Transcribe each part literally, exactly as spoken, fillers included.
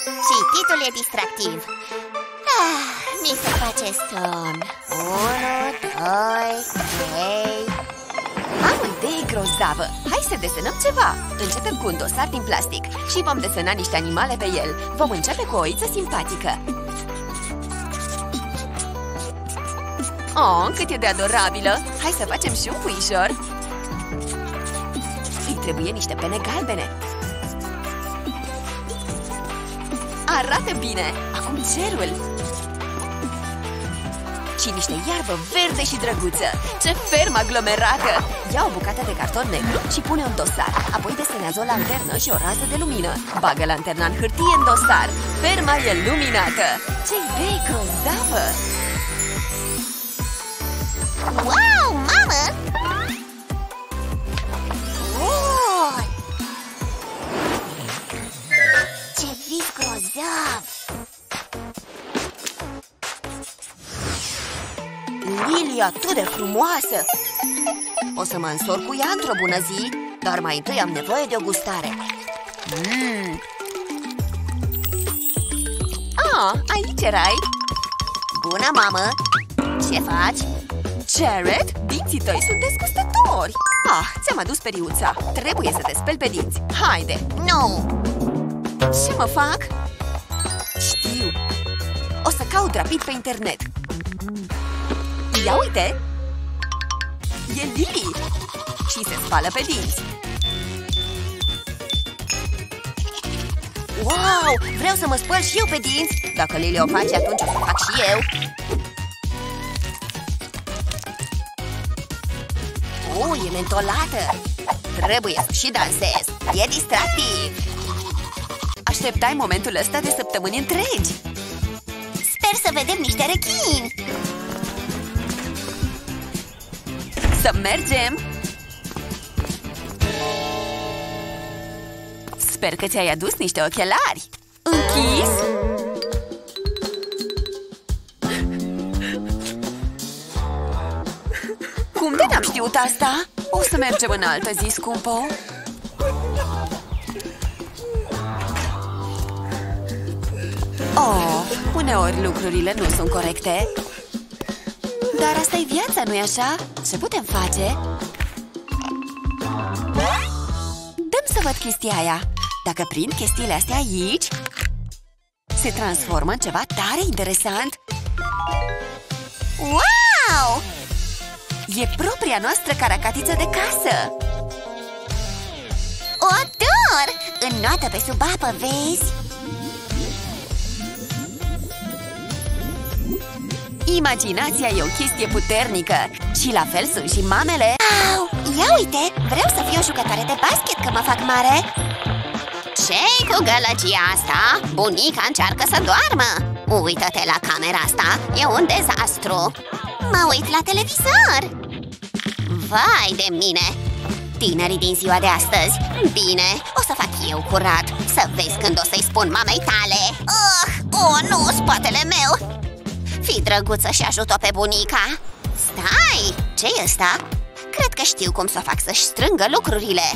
Cititul e distractiv. Ah, mi se face somn. Unu, doi, trei. Am o idee grozavă! Hai să desenăm ceva! Începem cu un dosar din plastic și vom desena niște animale pe el. Vom începe cu o oiță simpatică. Oh, cât e de adorabilă! Hai să facem și un puișor! Îi trebuie niște pene galbene. Arată bine! Acum cerul! Și niște iarbă verde și drăguță. Ce fermă aglomerată! Ia o bucată de carton negru și pune un dosar. Apoi desenează o lanternă și o rază de lumină. Bagă lanterna în hârtie în dosar. Ferma e luminată. Ce idee grozavă! Wow, mamă! Oh! Ce vis grozav! Lilia atât de frumoasă! O să mă însor cu ea într-o bună zi, dar mai întâi am nevoie de o gustare. Mm. Ah, aici erai! Bună, mamă! Ce faci? Jared, dinții tăi sunt desgustători! Ah, ți-am adus periuța. Trebuie să te speli pe dinți. Haide! Nu! Ce mă fac? Știu! O să caut rapid pe internet. Ia uite! E Lily! Și se spală pe dinți. Wow! Vreau să mă spăl și eu pe dinți! Dacă Lily o face, atunci o să fac și eu. Oh, e mentolată! Trebuie să și dansez! E distractiv! Așteptai momentul ăsta de săptămâni întregi! Sper să vedem niște rechini! Să mergem! Sper că ți-ai adus niște ochelari! Închis? Cum de n-am știut asta? O să mergem în altă zi, scumpo! Oh, uneori lucrurile nu sunt corecte. Dar asta e viața, nu-i așa? Ce putem face? Dăm să văd chestia aia. Dacă prind chestiile astea aici, se transformă în ceva tare interesant. Wow! E propria noastră caracatiță de casă. O ador! Înnoată pe sub apă, vezi? Imaginația e o chestie puternică. Și la fel sunt și mamele. Au, ia uite! Vreau să fiu o jucătoare de basket când mă fac mare. Ce-i cu gălăgia asta? Bunica încearcă să doarmă. Uită-te la camera asta, e un dezastru. Mă uit la televizor. Vai de mine! Tinerii din ziua de astăzi. Bine, o să fac eu curat. Să vezi când o să-i spun mamei tale. Oh, oh, nu, spatele meu! Fii drăguță și ajută-o pe bunica. Stai, ce-i ăsta? Cred că știu cum să o fac să-și strângă lucrurile.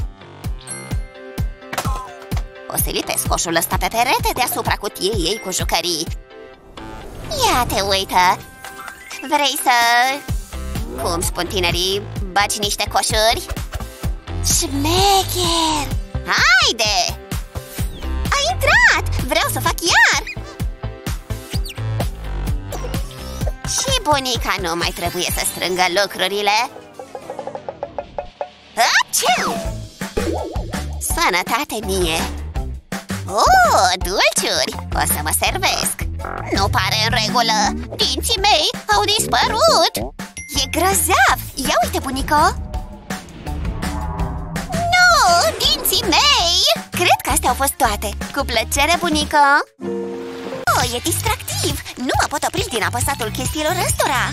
O să lipesc coșul ăsta pe perete deasupra cutiei ei cu jucării. Ia te uită. Vrei să... cum spun tinerii, bagi niște coșuri? Șmecher! Haide! A intrat! Vreau să fac iar! Și bunica nu mai trebuie să strângă lucrurile. Aciu! Sănătate mie! Oh, dulciuri! O să mă servesc. Nu pare în regulă. Dinții mei au dispărut. E grozav! Ia uite, bunico! Nu! Dinții mei! Cred că astea au fost toate. Cu plăcere, bunico! Oh, e distractiv! Nu mă pot opri din apăsatul chestiilor ăstora.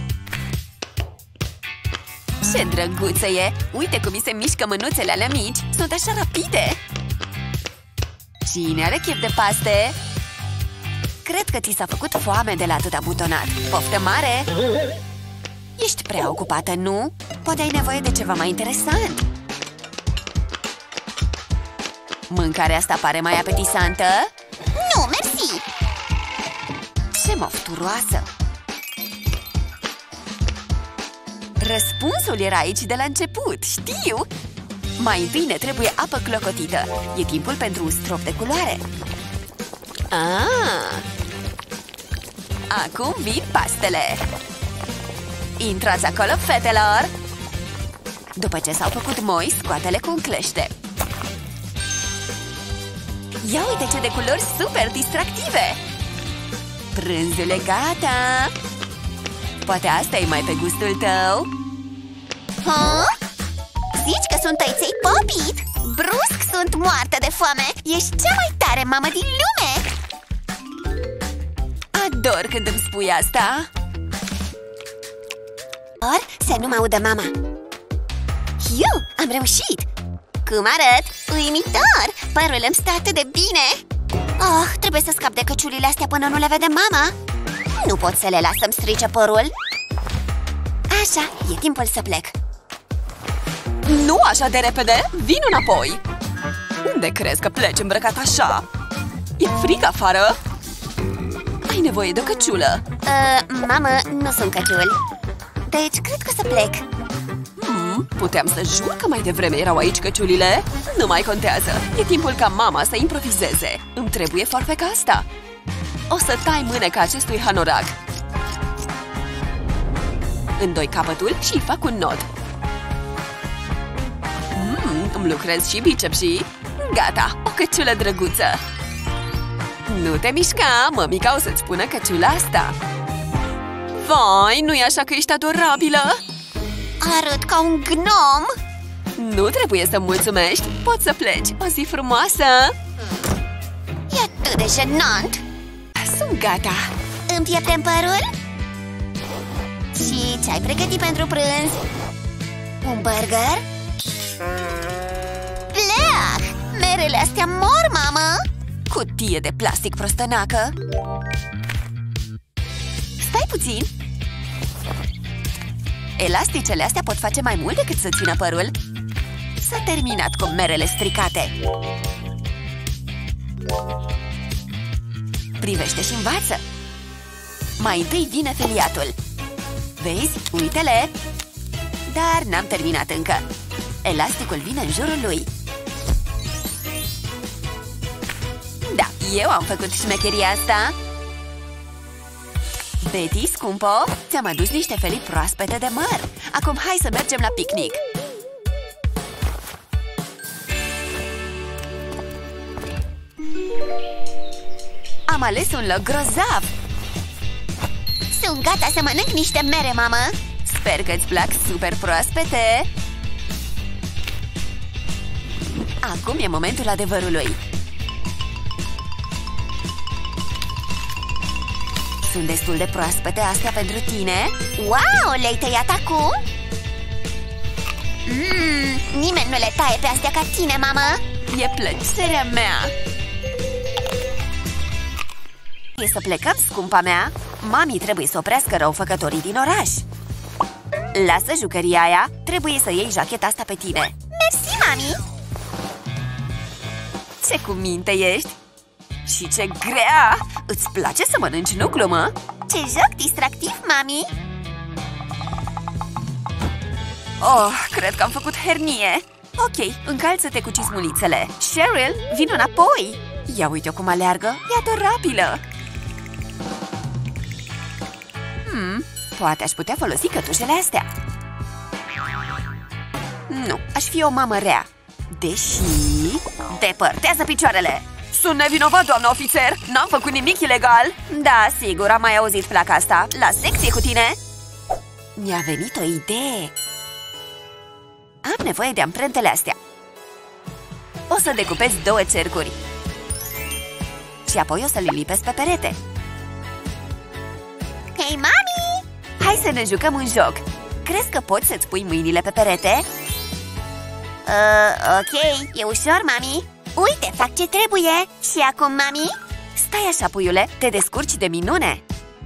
Ce drăguță e! Uite cum mi se mișcă mânuțele alea mici. Sunt așa rapide. Cine are chef de paste? Cred că ți s-a făcut foame de la atâta butonat. Poftă mare! Ești prea ocupată, nu? Poate ai nevoie de ceva mai interesant. Mâncarea asta pare mai apetisantă? Nu, mersi! Ce mofturoasă! Răspunsul era aici de la început, știu! Mai întâi ne trebuie apă clocotită. E timpul pentru un strop de culoare. Ah! Acum vin pastele. Intrați acolo, fetelor! După ce s-au făcut moi, scoate-le cu un clește. Ia uite ce de culori super distractive! Prânzul e gata! Poate asta e mai pe gustul tău? Ha? Zici că sunt tăiței popit? Brusc sunt moartă de foame! Ești cea mai tare mamă din lume! Ador când îmi spui asta! Or, să nu mă audă mama! Eu am reușit! Cum arăt? Uimitor! Părul îmi stă atât de bine! Oh, trebuie să scap de căciulile astea până nu le vede mama! Nu pot să le las să-mi strice părul! Așa, e timpul să plec! Nu așa de repede! Vin înapoi! Unde crezi că pleci îmbrăcat așa? E frig afară? Ai nevoie de o căciulă! uh, Mamă, nu sunt căciuli! Deci, cred că o să plec! Hmm, puteam să jur că mai devreme erau aici căciulile? Nu mai contează! E timpul ca mama să improvizeze! Îmi trebuie farfeca asta! O să tai mâneca acestui hanorac! Îndoi capătul și fac un nod! Hmm, îmi lucrez și bicepsii! Gata! O căciulă drăguță! Nu te mișca! Mămica o să-ți spună căciula asta! Vai, nu-i așa că ești adorabilă? Arăt ca un gnom! Nu trebuie să mulțumești! Poți să pleci! O zi frumoasă! E atât de jenant! Sunt gata! Îmi pieptem părul? Și ce-ai pregătit pentru prânz? Un burger? Blech! Merele astea mor, mamă! Cutie de plastic prostănacă! Stai puțin! Elasticele astea pot face mai mult decât să țină părul. S-a terminat cu merele stricate. Privește și învață! Mai întâi vine feliatul. Vezi? Uite-le! Dar n-am terminat încă. Elasticul vine în jurul lui. Da, eu am făcut șmecheria asta. Betty, scumpo, ți-am adus niște felii proaspete de măr. Acum hai să mergem la picnic. Am ales un loc grozav. Sunt gata să mănânc niște mere, mamă. Sper că îți plac super proaspete. Acum e momentul adevărului. Sunt destul de proaspete astea pentru tine. Wow, le-ai tăiat acum? Mmm, nimeni nu le taie pe astea ca tine, mamă. E plăcerea mea. E să plecăm, scumpa mea. Mami trebuie să oprească răufăcătorii din oraș. Lasă jucăria aia. Trebuie să iei jacheta asta pe tine. Mersi, mami. Ce cu minte ești? Și ce grea! Îți place să mănânci, nu glumă? Ce joc distractiv, mami! Oh, cred că am făcut hernie. Ok, încalță-te cu cizmulițele. Cheryl, vin înapoi! Ia uite-o cum aleargă, e adorabilă! Hmm, poate aș putea folosi cătușele astea. Nu, aș fi o mamă rea. Deși... Depărtează picioarele! Sunt nevinovat, doamnă ofițer! N-am făcut nimic ilegal! Da, sigur, am mai auzit placa asta. La secție cu tine! Mi-a venit o idee! Am nevoie de amprentele astea. O să decupez două cercuri. Și apoi o să le lipesc pe perete. Hei, mami! Hai să ne jucăm un joc. Crezi că poți să-ți pui mâinile pe perete? Uh, ok, e ușor, mami. Uite, fac ce trebuie. Și acum, mami? Stai așa, puiule, te descurci de minune.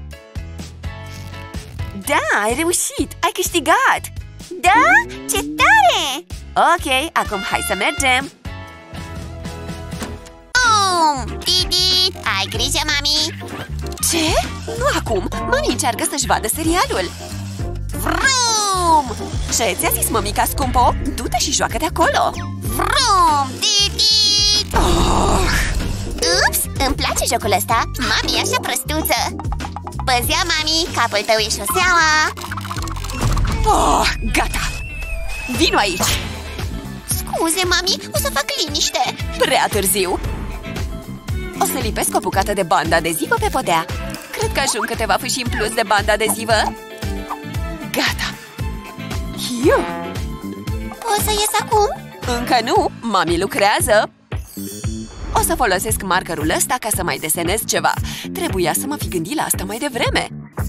Da, ai reușit, ai câștigat. Da? Ce tare! Ok, acum hai să mergem. Oh, Vrum! Didi! Ai grijă, mami! Ce? Nu acum! Mami încearcă să-și vadă serialul! Vrum! Ce ți-a zis mămica scumpo? Du-te și joacă-te acolo! Vrum! Didi! Oh. Ups! Îmi place jocul ăsta! Mami e așa prăstuță! Păzea, mami! Capul tău e șoseaua! Oh, gata! Vino aici! Scuze, mami! O să fac liniște! Prea târziu! O să lipesc o bucată de bandă adezivă pe podea. Cred că ajung câteva fâșii în plus de bandă adezivă. Gata! Hiu! O să ies acum? Încă nu! Mami lucrează! O să folosesc markerul ăsta ca să mai desenez ceva. Trebuia să mă fi gândit la asta mai devreme.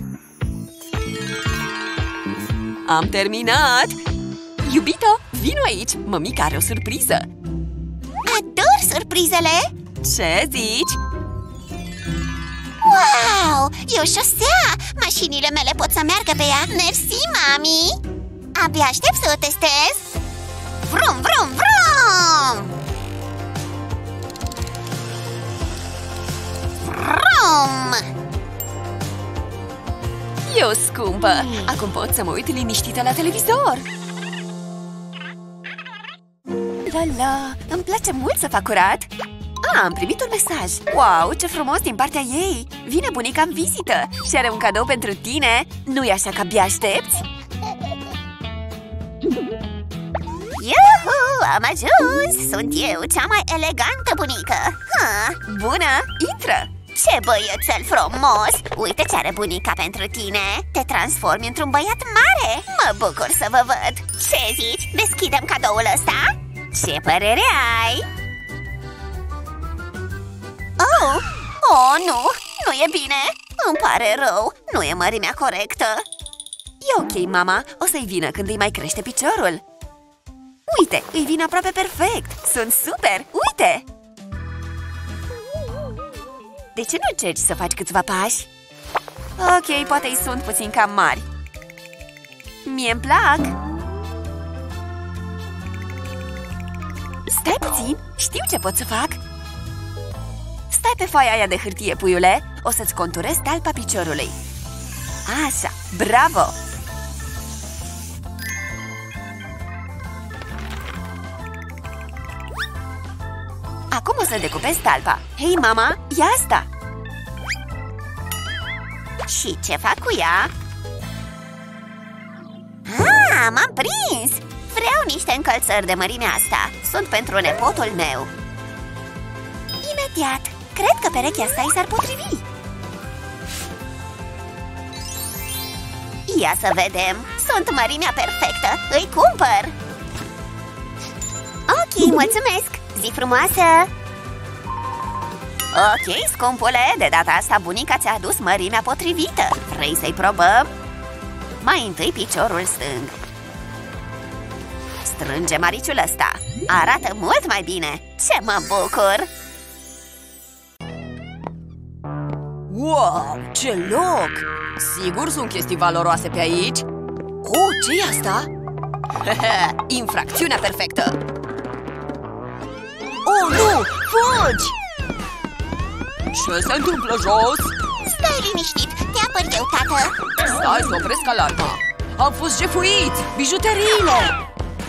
Am terminat! Iubito, vino aici! Mămica are o surpriză! Ador surprizele! Ce zici? Wow! E o șosea! Mașinile mele pot să meargă pe ea! Mersi, mami! Abia aștept să o testez! Vrum, vrum, vrum! Vrum! E o scumpă! Acum pot să mă uit liniștită la televizor! La la! Îmi place mult să fac curat! Ah, am primit un mesaj! Wow, ce frumos din partea ei! Vine bunica în vizită și are un cadou pentru tine! Nu-i așa că abia aștepți? Iuhu! Am ajuns! Sunt eu, cea mai elegantă bunică! Ha, bună! Intră! ce băiețel frumos! Uite ce are bunica pentru tine! Te transformi într-un băiat mare! Mă bucur să vă văd! Ce zici? Deschidem cadoul ăsta? Ce părere ai? Oh! Oh, nu! Nu e bine! Îmi pare rău! Nu e mărimea corectă! E ok, mama! O să-i vină când îi mai crește piciorul! Uite! Îi vine aproape perfect! Sunt super! Uite! De ce nu încerci să faci câțiva pași? Ok, poate îi sunt puțin cam mari. Mie-mi plac! Stai puțin! Știu ce pot să fac! Stai pe foaia aia de hârtie, puiule! O să-ți conturez talpa piciorului. Așa! Bravo! Acum o să decupez talpa. Hei, mama, ia asta! Și ce fac cu ea? Ah, m-am prins! Vreau niște încălțări de mărimea asta. Sunt pentru nepotul meu. Imediat! Cred că perechea asta i s-ar potrivi. Ia să vedem! Sunt mărimea perfectă! Îi cumpăr! Ok, mulțumesc! Zi frumoasă! Ok, scumpule, de data asta bunica ți-a adus mărimea potrivită. Vrei să-i probăm? Mai întâi piciorul stâng. Strânge mariciul ăsta. Arată mult mai bine. Ce mă bucur! Wow, ce loc! Sigur sunt chestii valoroase pe aici? Oh, ce-i asta? Infracțiunea perfectă! Oh, nu! Fugi! Ce se întâmplă jos? Stai liniștit, te apăr eu, tată. Stai să opresc alarma. Am fost jefuiți! Bijuteriile!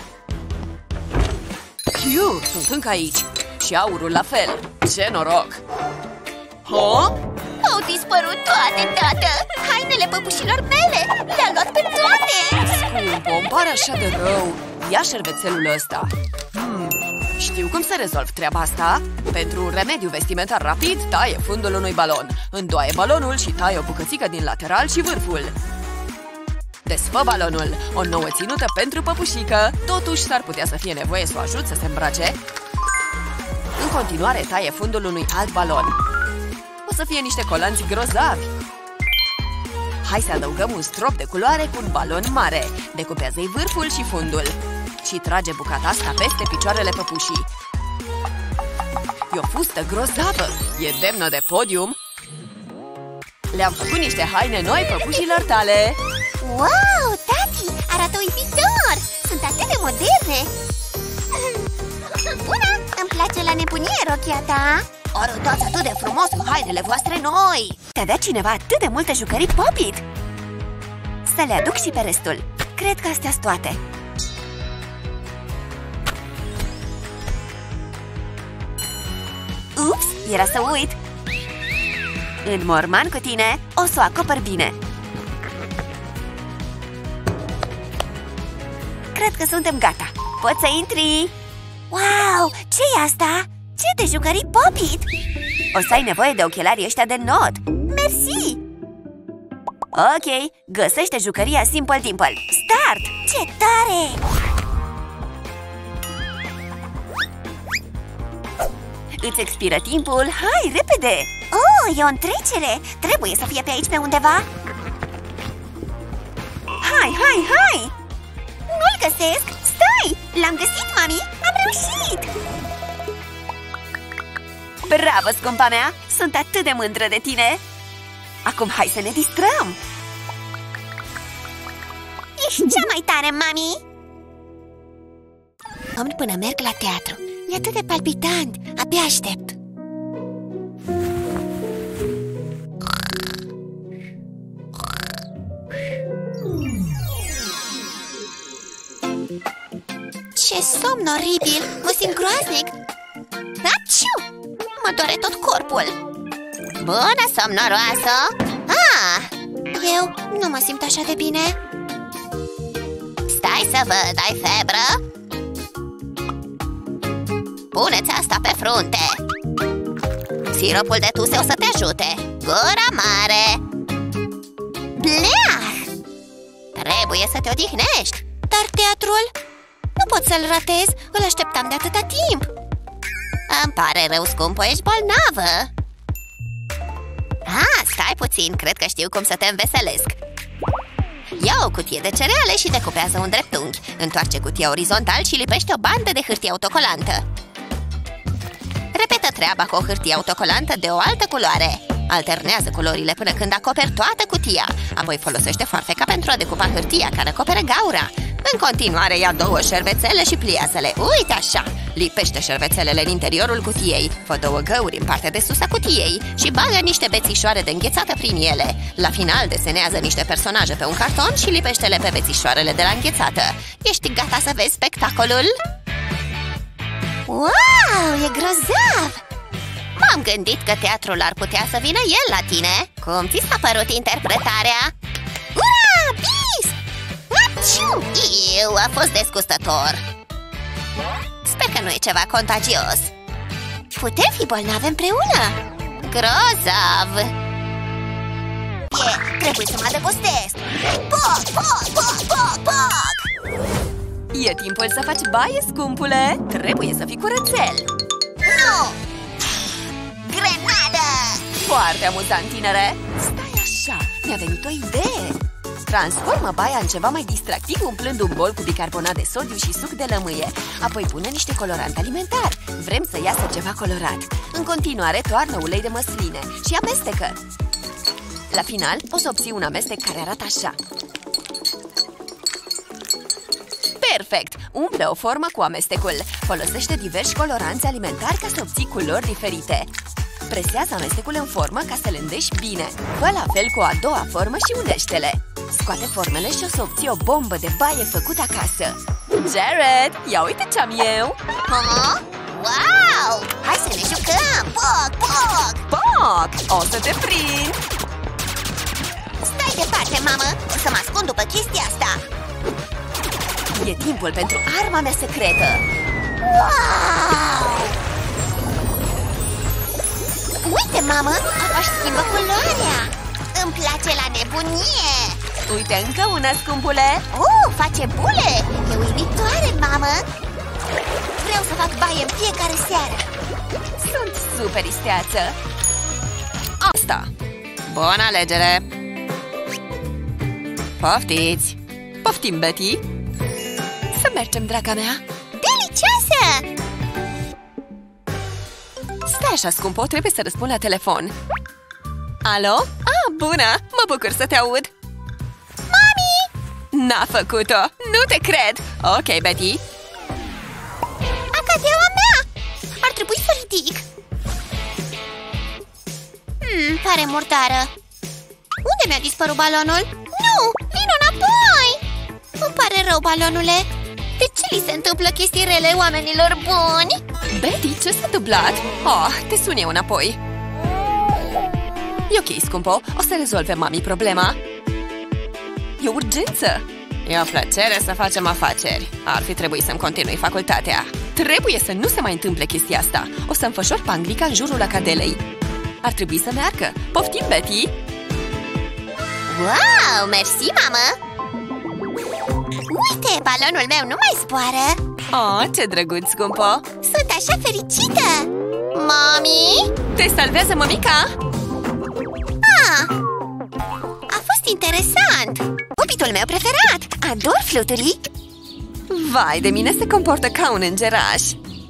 Hiu, sunt încă aici. Și aurul la fel. Ce noroc! Ha? Au dispărut toate, tată! Hainele păpușilor mele! Le-a luat pe toate! Scumpo, îmi pare așa de rău. Ia șervețelul ăsta. Hmm, știu cum să rezolv treaba asta. Pentru un remediu vestimentar rapid, taie fundul unui balon. Îndoaie balonul și taie o bucățică din lateral și vârful. Desfă balonul. O nouă ținută pentru păpușică. Totuși, s-ar putea să fie nevoie să o ajut să se îmbrace. În continuare, taie fundul unui alt balon. O să fie niște colanți grozavi. Hai să adăugăm un strop de culoare cu un balon mare. Decupează-i vârful și fundul. Și trage bucata asta peste picioarele păpușii. E o fustă grozavă. E demnă de podium. Le-am făcut niște haine noi păpușilor tale. Wow, tati! Arată uimitor! Sunt atât de moderne! Bună! Îmi place la nebunie rochia ta! Arătați atât de frumos cu hainele voastre noi! Te dă cineva atât de multe jucării Pop-It! Să le aduc și pe restul. Cred că astea-s toate. Ups, era să uit. În morman cu tine, o să o acopăr bine. Cred că suntem gata. Poți să intri. Wow, ce-i asta? Ce de jucării Pop-It? O să ai nevoie de ochelarii ăștia de not. Mersi! Ok, găsește jucăria Simple Dimple. Start! Ce tare! Îți expiră timpul, hai, repede! Oh, e o întrecere! Trebuie să fie pe aici pe undeva. Hai, hai, hai! Nu-l găsesc! Stai! L-am găsit, mami! Am reușit! Bravo, scumpa mea! Sunt atât de mândră de tine! Acum hai să ne distrăm! Ești cea mai tare, mami! Am până merg la teatru. E atât de palpitant! Abia aștept! Ce somn oribil! Mă simt groaznic! Aciu! Mă doare tot corpul! Bună, somnoroasă! Ah! Eu nu mă simt așa de bine. Stai să văd, ai febră? Puneți asta pe frunte. Siropul de tuse o să te ajute. Gura mare. Bleah! Trebuie să te odihnești. Dar teatrul? Nu pot să-l ratez. Îl așteptam de atâta timp. Îmi pare rău, scumpă, ești bolnavă. Ah, stai puțin, cred că știu cum să te înveselesc. Ia o cutie de cereale și decupează un dreptunghi. Întoarce cutia orizontal și lipește o bandă de hârtie autocolantă. Repetă treaba cu o hârtie autocolantă de o altă culoare. Alternează culorile până când acoperi toată cutia. Apoi folosește foarfeca pentru a decupa hârtia care acoperă gaura. În continuare ia două șervețele și pliază-le. Uite așa! Lipește șervețelele în interiorul cutiei. Fă două găuri în partea de sus a cutiei și bagă niște bețișoare de înghețată prin ele. La final desenează niște personaje pe un carton și lipește-le pe bețișoarele de la înghețată. Ești gata să vezi spectacolul? Wow, e grozav! M-am gândit că teatrul ar putea să vină el la tine. Cum ți s-a părut interpretarea? Ura, bis! Aciu! Iu, a fost desgustător. Sper că nu e ceva contagios. Putem fi bolnavi împreună. Grozav! E, trebuie să mă adăpostez. Poc, poc, poc, poc, poc! E timpul să faci baie, scumpule. Trebuie să fii curățel. Nu! Grenadă! Foarte amuzant, tinere. Stai așa, mi-a venit o idee. Transformă baia în ceva mai distractiv umplând un bol cu bicarbonat de sodiu și suc de lămâie. Apoi pune niște colorant alimentar. Vrem să iasă ceva colorat. În continuare, toarnă ulei de măsline și amestecă. La final, o să obții un amestec care arată așa. Perfect! Umple o formă cu amestecul. Folosește diversi coloranți alimentari ca să obții culori diferite. Presează amestecul în formă ca să le îndești bine. Fă la fel cu a doua formă și unește-le. Scoate formele și o să obții o bombă de baie făcută acasă. Jared, ia uite ce-am eu! Ha? Wow! Hai să ne jucăm! Poc, poc! Poc! O să te prind! Stai departe, mamă! O să mă ascund după chestia asta! E timpul pentru arma mea secretă! Wow! Uite, mamă! Apa-și schimbă culoarea! Îmi place la nebunie! Uite încă una, scumpule! Uh, face bule! E uimitoare, mamă! Vreau să fac baie în fiecare seară! Sunt super isteață! Asta! Bună alegere! Poftiți! Poftim, Betty! Să mergem, draga mea! Delicioasă! Stai așa, scumpo, trebuie să răspund la telefon. Alo? Ah, bună! Mă bucur să te aud! Mami! N-a făcut-o! Nu te cred! Ok, Betty! A cafeaua mea! Ar trebui să ridic! Hmm, pare murdară. Unde mi-a dispărut balonul? Nu! Vino înapoi! Îmi pare rău, balonule. De ce li se întâmplă chestii rele oamenilor buni? Betty, ce s-a întâmplat? Oh, te sun eu înapoi. E ok, scumpo, o să rezolve mami problema. E o urgență. E o plăcere să facem afaceri. Ar fi trebuit să-mi continui facultatea. Trebuie să nu se mai întâmple chestia asta. O să înfășor panglica în jurul acadelei. Ar trebui să meargă. Poftim, Betty! Wow, mersi, mamă! Uite, balonul meu nu mai zboară. Oh, ce drăguț, scumpo! Sunt așa fericită! Mami? Te salvează, mămica? Ah, a fost interesant! Pupitul meu preferat! Ador fluturii! Vai, de mine se comportă ca un îngeraș!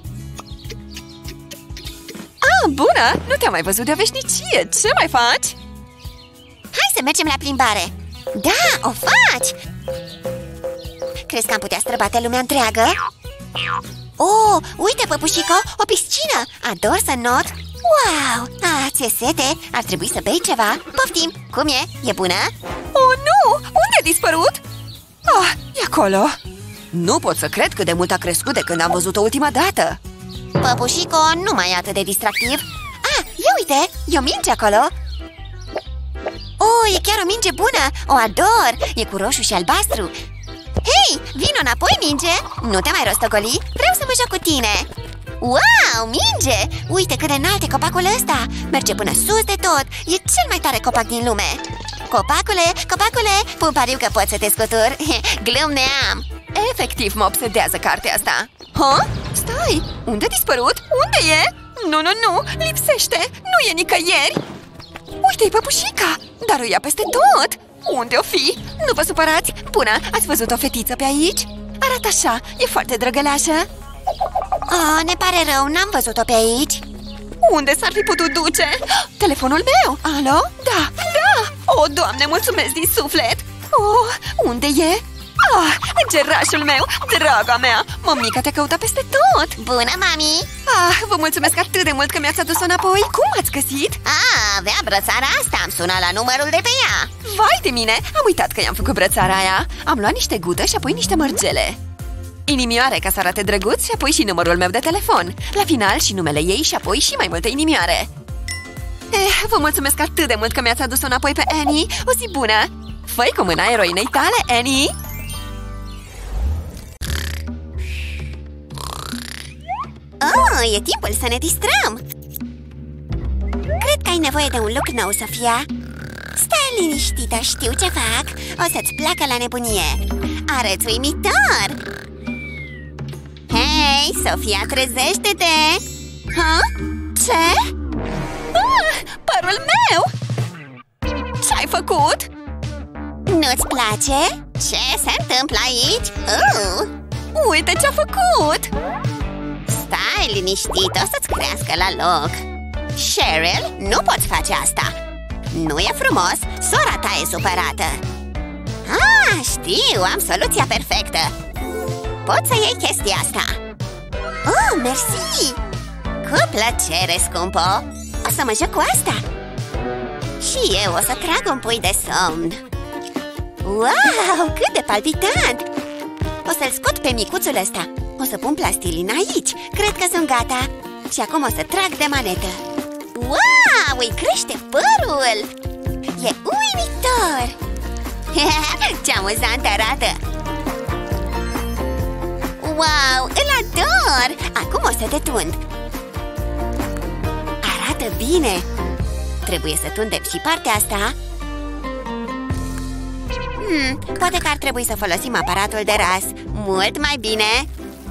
Ah, bună! Nu te-am mai văzut de o veșnicie! Ce mai faci? Hai să mergem la plimbare! Da, o faci! Crezi că am putea străbate lumea întreagă? Oh, uite, păpușico, o piscină! Ador să not! Wow! Ah, ți-e sete? Ar trebui să bei ceva! Poftim! Cum e? E bună? Oh, nu! Unde a dispărut? Ah, e acolo! Nu pot să cred cât de mult a crescut de când am văzut-o ultima dată! Păpușico nu mai e atât de distractiv. Ah, ia uite! E o minge acolo! Oh, e chiar o minge bună! O ador! E cu roșu și albastru! Hei, vino înapoi, minge! Nu te mai rostogoli! Vreau să mă joc cu tine! Wow, minge! Uite cât de înalt e copacul ăsta! Merge până sus de tot! E cel mai tare copac din lume! Copacule, copacule, pun pariu că pot să te scuturi! Glumneam! Efectiv mă obsedează cartea asta! Ha? Stai! Unde a dispărut? Unde e? Nu, nu, nu! Lipsește! Nu e nicăieri! Uite-i păpușica! Dar o ia peste tot! Unde-o fi? Nu vă supărați! Bună, ați văzut o fetiță pe aici? Arată așa, e foarte drăgălașă. Oh, ne pare rău, n-am văzut-o pe aici. Unde s-ar fi putut duce? Telefonul meu! Alo? Da, da! O, Doamne, mulțumesc din suflet! Oh, unde e? Ah, îngerașul meu, draga mea! Mămica te căută peste tot! Bună, mami! Ah, vă mulțumesc atât de mult că mi-ați adus-o înapoi! Cum ați găsit? Ah, avea brățara asta, am sunat la numărul de pe ea. Vai de mine! Am uitat că i-am făcut brățara aia. Am luat niște gute și apoi niște mărgele. Inimioare ca să arate drăguț și apoi și numărul meu de telefon. La final și numele ei și apoi și mai multe inimioare. Eh, vă mulțumesc atât de mult că mi-ați adus-o înapoi pe Annie. O zi bună! Fă-i cu mâna eroinei tale, Annie! Oh, e timpul să ne distrăm! Cred că ai nevoie de un look nou, Sofia. Stai liniștită, știu ce fac. O să-ți placă la nebunie. Arăți uimitor! Hei, Sofia, trezește-te! Ha? Ce? Ah, părul meu! Ce-ai făcut? Nu-ți place? Ce se întâmplă aici? Uh! Uite ce-a făcut! Stai liniștit, o să-ți crească la loc. Cheryl, nu poți face asta. Nu e frumos, sora ta e supărată. Ah, știu, am soluția perfectă. Poți să iei chestia asta. Oh, mersi. Cu plăcere, scumpo. O să mă joc cu asta. Și eu o să trag un pui de somn. Wow, cât de palpitant. O să-l scot pe micuțul ăsta. O să pun plastilin aici. Cred că sunt gata. Și acum o să trag de manetă. Wow, îi crește părul. E uimitor. Ce amuzant arată. Wow, îl ador. Acum o să te tund. Arată bine. Trebuie să tundem și partea asta. Hmm, poate că ar trebui să folosim aparatul de ras. Mult mai bine.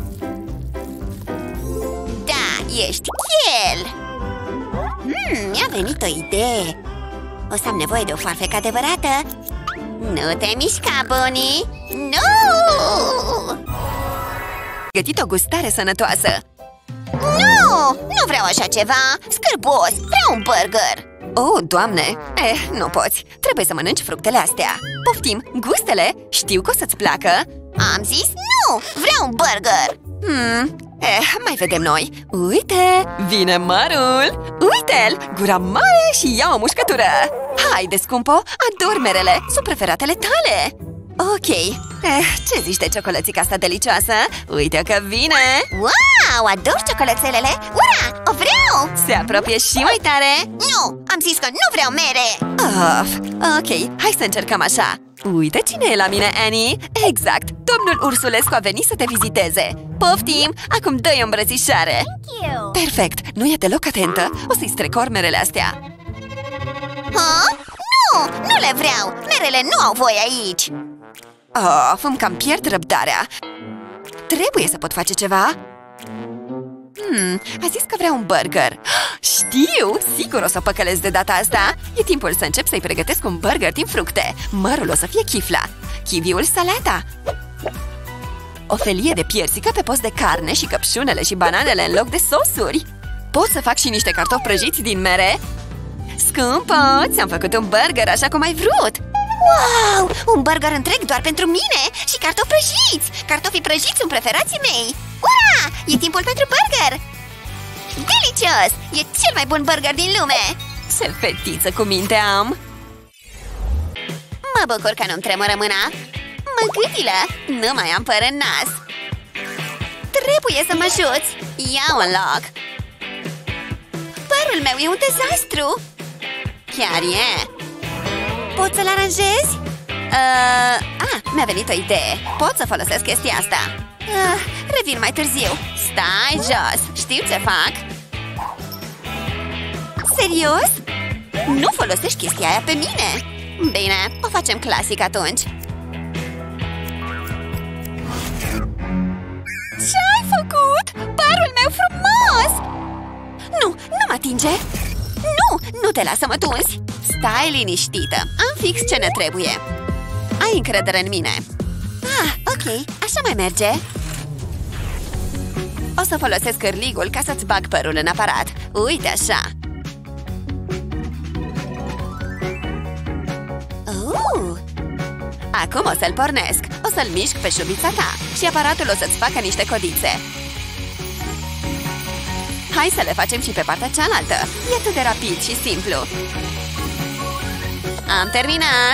Da, ești chel. Hmm, mi-a venit o idee. O să am nevoie de o foarfecă adevărată. Nu te mișca, Bonnie. Nu! Gătit o gustare sănătoasă. Nu! Nu vreau așa ceva. Scârbos, vreau un burger. Oh, Doamne! Eh, nu poți. Trebuie să mănânci fructele astea. Poftim, gustele, știu că o să-ți placă. Am zis nu! Vreau un burger. Hmm, eh, mai vedem noi. Uite, vine mărul. Uite-l, gura mare și ia o mușcătură. Haide, scumpo, ador merele, sunt preferatele tale. Ok, eh, ce zici de ciocolățica asta delicioasă? Uite că vine. Wow, ador ciocolățelele! Ura, o vreau! Se apropie și mai tare. Nu, am zis că nu vreau mere! Of, ok, hai să încercăm așa. Uite cine e la mine, Annie. Exact, domnul Ursulescu a venit să te viziteze. Poftim, acum dă-i o îmbrățișare. Perfect, nu e deloc atentă. O să-i strecor merele astea. Ha? Nu, nu le vreau! Merele nu au voie aici! Of, îmi cam pierd răbdarea. Trebuie să pot face ceva. Hmm, a zis că vrea un burger. Știu, sigur o să păcălesc de data asta. E timpul să încep să-i pregătesc un burger din fructe. Mărul o să fie chifla, kiwiul salata, o felie de piersică pe post de carne și căpșunele și bananele în loc de sosuri. Pot să fac și niște cartofi prăjiți din mere. Scumpă, ți-am făcut un burger așa cum ai vrut. Wow, un burger întreg doar pentru mine și cartofi prăjiți! Cartofii prăjiți sunt preferații mei! Ura! E timpul pentru burger! Delicios! E cel mai bun burger din lume! Ce fetiță cu minte am! Mă bucur că nu-mi tremură mâna! Măgâtilă! Nu mai am păr în nas! Trebuie să mă ajuți! Ia un loc! Părul meu e un dezastru! Chiar e! Poți să-l aranjezi? Uh, ah, mi-a venit o idee. Pot să folosesc chestia asta. uh, Revin mai târziu. Stai jos, știu ce fac. Serios? Nu folosești chestia aia pe mine? Bine, o facem clasic atunci. Ce-ai făcut? Părul meu frumos! Nu, nu mă atinge! Nu, nu te lasă mă tunzi! Stai liniștită, am fix ce ne trebuie. Ai încredere în mine. Ah, ok, așa mai merge. O să folosesc cârligul ca să-ți bag părul în aparat. Uite așa. uh. Acum o să-l pornesc. O să-l mișc pe șuvița ta și aparatul o să-ți facă niște codițe. Hai să le facem și pe partea cealaltă. E atât de rapid și simplu. Am terminat!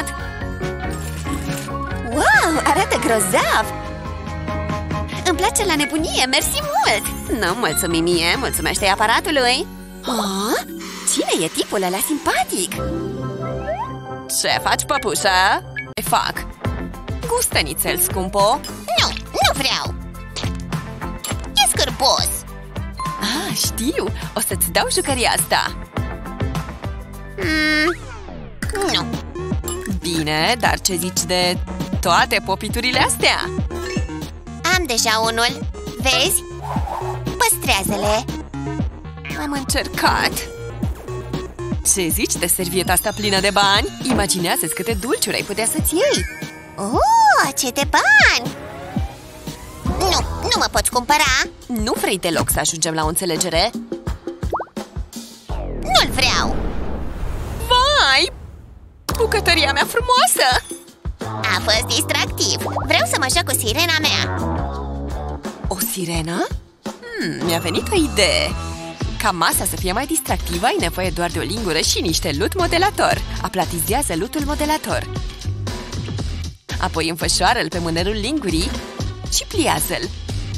Wow, arată grozav! Îmi place la nebunie, mersi mult! Nu mulțumim mie, mulțumește aparatului! Oh, cine e tipul ăla simpatic? Ce faci, păpușă? Ce fac? Gustă nițel, scumpo! Nu, nu vreau! E scârbos! Ah, știu! O să-ți dau jucăria asta! Mm, nu! Bine, dar ce zici de toate popiturile astea? Am deja unul! Vezi? Păstrează-le! Am încercat! Ce zici de servieta asta plină de bani? Imaginează-ți câte dulciuri ai putea să-ți iei! Oh, ce de bani! Nu, nu mă poți cumpăra! Nu vrei deloc să ajungem la o înțelegere? Nu-l vreau! Vai! Bucătăria mea frumoasă! A fost distractiv! Vreau să mă joc cu sirena mea! O sirenă? Hmm, mi-a venit o idee! Ca masa să fie mai distractivă, ai nevoie doar de o lingură și niște lut modelator. Aplatizează lutul modelator. Apoi înfășoară-l pe mânerul lingurii și pliază-l.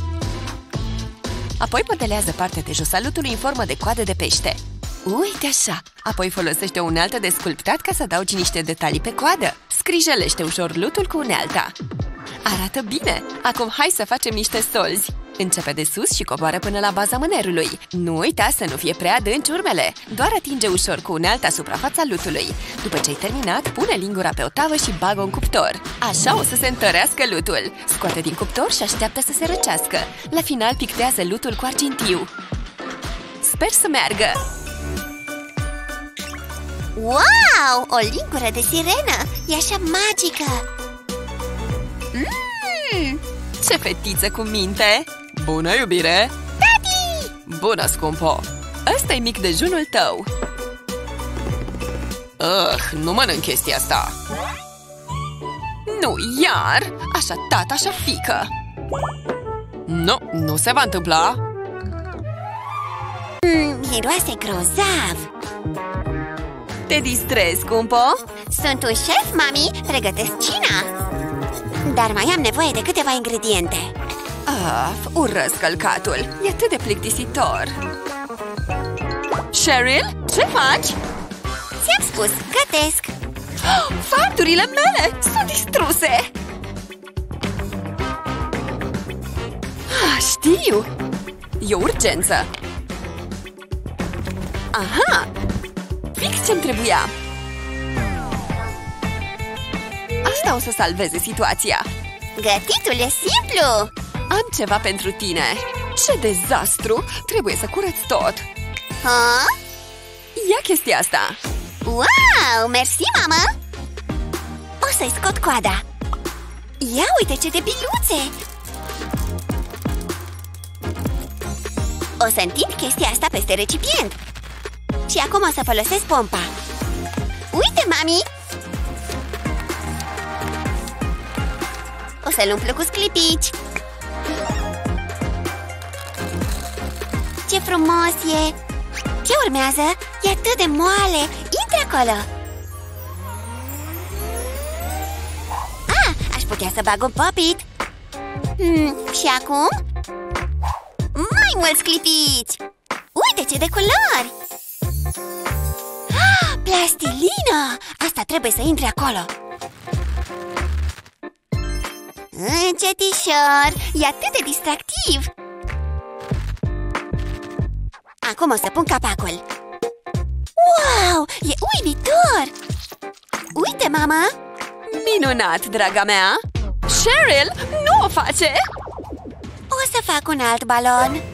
Apoi modelează partea de jos a lutului în formă de coadă de pește. Uite așa! Apoi folosește o unealtă de sculptat ca să adaugi niște detalii pe coadă. Scrijelește ușor lutul cu unealta. Arată bine! Acum hai să facem niște solzi. Începe de sus și coboară până la baza mânerului. Nu uita să nu fie prea adânci urmele. Doar atinge ușor cu unealta suprafața lutului. După ce ai terminat, pune lingura pe o tavă și bagă în cuptor. Așa o să se întărească lutul. Scoate din cuptor și așteaptă să se răcească. La final pictează lutul cu argintiu. Sper să meargă! Wow! O lingură de sirenă! E așa magică! Mmm! Ce fetiță cu minte! Bună, iubire! Tati! Bună, scumpo! Ăsta e mic dejunul tău! Ugh, nu mănânc chestia asta! Nu, iar! Așa tată, așa fică! Nu, nu se va întâmpla. Mm, miroase grozav. Te distrezi, scumpo? Sunt un șef, mami, pregătesc cina. Dar mai am nevoie de câteva ingrediente. Af, urăsc călcatul. E atât de plictisitor. Cheryl, ce faci? Ți-am spus, gătesc. Fardurile mele sunt distruse! Ah, știu! E o urgență! Aha! Fix ce-mi trebuia! Asta o să salveze situația! Gătitul e simplu! Am ceva pentru tine! Ce dezastru! Trebuie să curăț tot! Ha? Ia chestia asta! Wow! Mersi, mamă! O să-i scot coada. Ia uite ce de biluțe! O să întind chestia asta peste recipient. Și acum o să folosesc pompa. Uite, mami! O să-l umplu cu sclipici. Ce frumos e! Ce urmează? E atât de moale! Intră acolo! Ah, aș putea să bag un popit! Hmm, și acum? Mai mulți clipici! Uite ce de culori! Ah, plastilină! Asta trebuie să intre acolo! Încetișor! E atât de distractiv! Acum o să pun capacul. Wow! E uimitor! Uite, mama! Minunat, draga mea! Cheryl, nu o face! O să fac un alt balon.